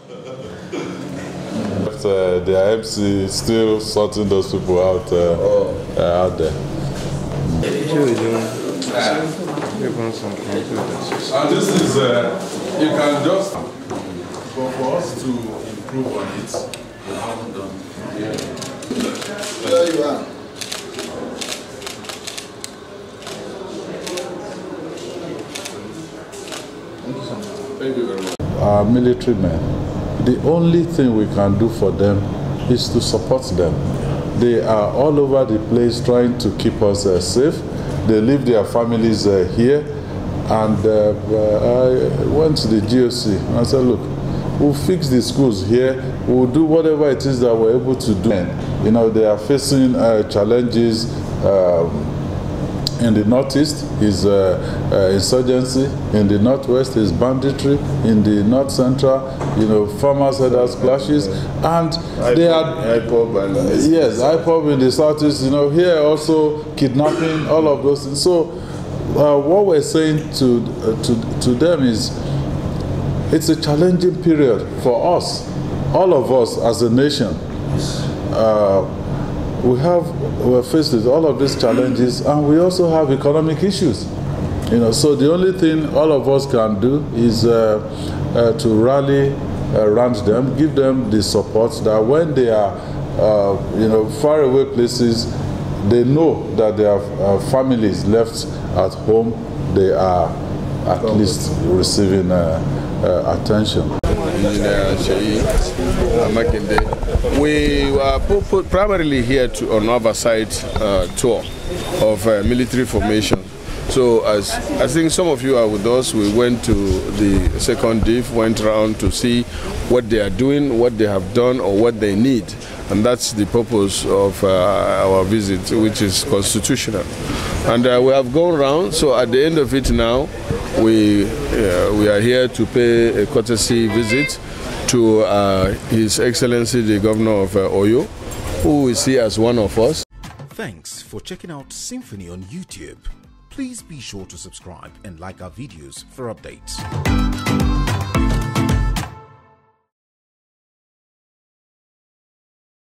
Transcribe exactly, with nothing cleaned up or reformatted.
But, uh, their M C is still sorting those people out, uh, oh. uh, out there. And this is, uh, you can just, but for us to improve on it, we haven't done it. Yeah. There you are. Thank you very much. Our military men, the only thing we can do for them is to support them. They are all over the place trying to keep us uh, safe. They leave their families uh, here. And uh, uh, I went to the G O C and I said, look, we'll fix the schools here. We'll do whatever it is that we're able to do. And, you know, they are facing uh, challenges. Um, In the northeast is uh, uh, insurgency, in the northwest is banditry, in the north central, you know, farmers herders clashes, and they are I P O B and yes, I P O B in the southeast, you know, here also kidnapping, all of those things. So uh, what we're saying to uh, to to them is, it's a challenging period for us, all of us as a nation. Uh, We have, we're faced with all of these challenges, and we also have economic issues. You know, so the only thing all of us can do is uh, uh, to rally uh, around them, give them the support that when they are, uh, you know, far away places, they know that their uh, families left at home, they are at least receiving uh, uh, attention. Engineer Sheyi Makinde. We were primarily here to, on oversight uh, tour of uh, military formation. So as I think some of you are with us, we went to the second D I F, went around to see what they are doing, what they have done, or what they need. And that's the purpose of uh, our visit, which is constitutional. And uh, we have gone around, so at the end of it now, we, uh, we are here to pay a courtesy visit to uh, His Excellency the Governor of uh, Oyo, who we see as one of us. Thanks for checking out Symphony on YouTube. Please be sure to subscribe and like our videos for updates.